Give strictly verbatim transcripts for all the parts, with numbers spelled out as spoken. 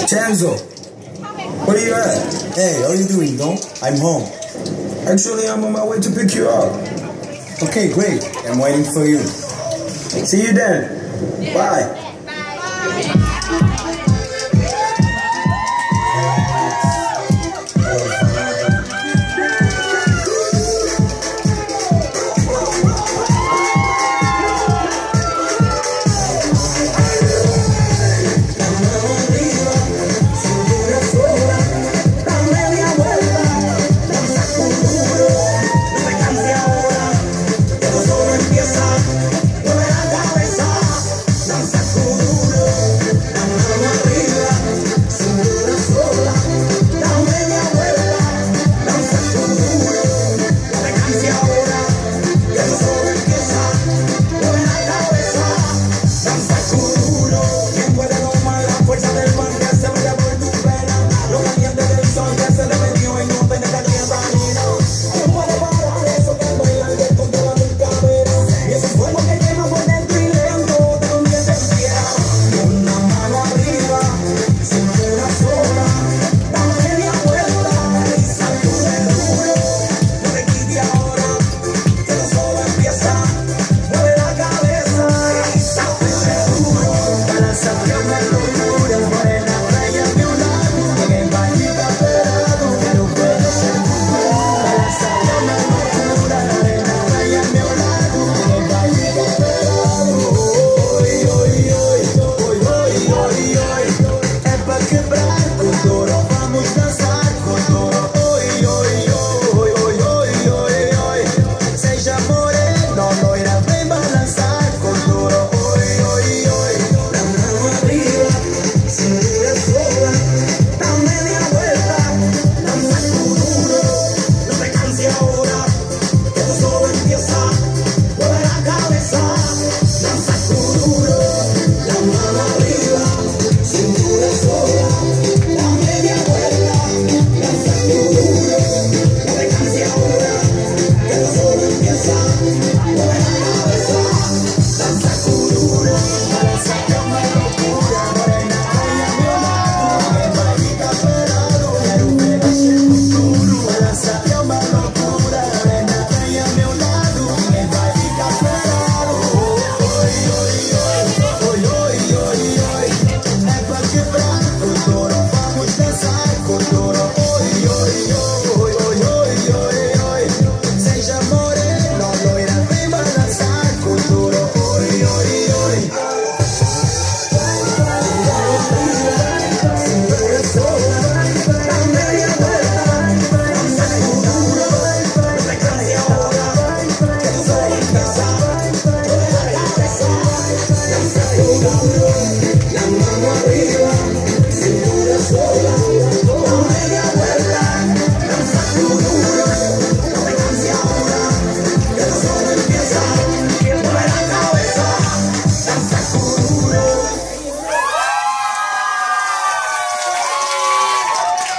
Tanzo, where are you at? Hey, how are you doing, Don? I'm home. Actually, I'm on my way to pick you up. Okay, great. I'm waiting for you. See you then. Bye.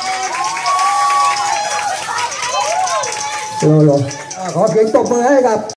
Rồi rồi, à,ขอเสียงตบมือให้กับ